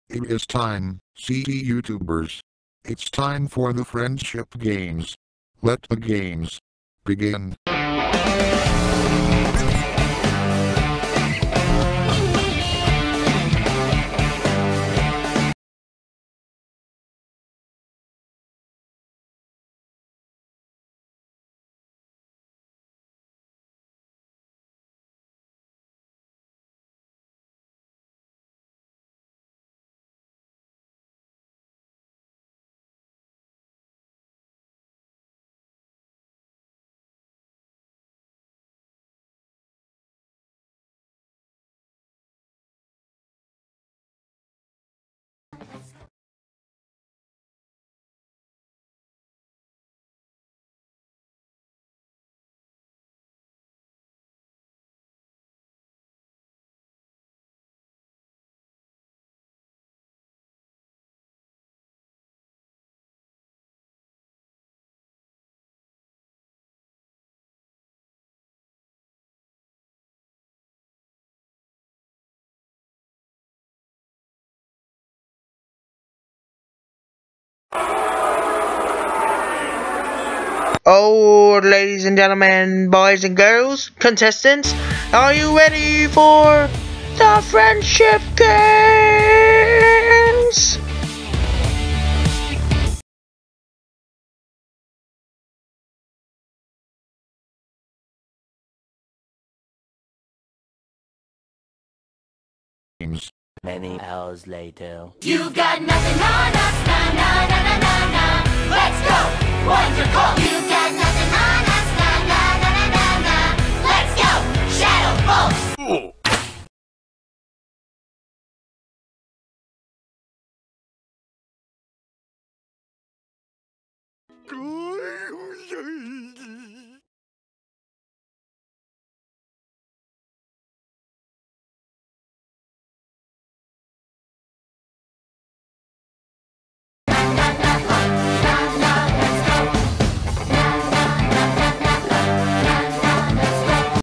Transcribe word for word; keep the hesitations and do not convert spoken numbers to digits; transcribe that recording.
It is time, C D YouTubers. It's time for the friendship games. Let the games begin. Oh, ladies and gentlemen, boys and girls, contestants, are you ready for the friendship games? Games. Many hours later. You've got nothing on us, na na na na na na. Let's go, wonderful. You've got nothing on us, na na na na na na. Let's go, shadow bolts. Ooh.